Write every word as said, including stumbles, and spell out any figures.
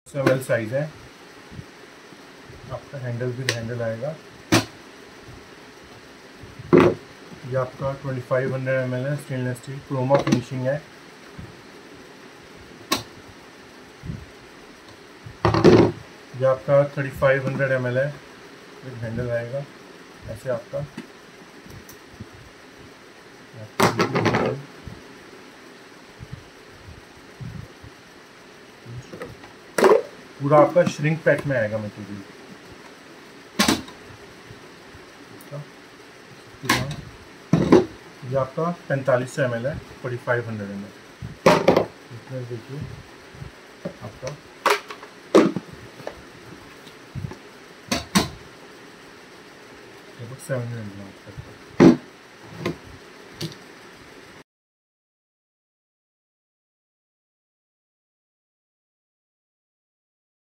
M L size है। आपका handle भी हैंडल आएगा। ये आपका twenty five hundred M L है, स्टेनलेस स्टील, क्रोमा फिनिशिंग है। ये आपका thirty five hundred M L है, एक हैंडल आएगा ऐसे आपका। पूरा आपका श्रिंक पैक में आएगा मटेरियल। ये आपका पैंतालीस सौ एम एल है, forty five hundred M L. इसमें देखिए आपका सेवन हंड्रेड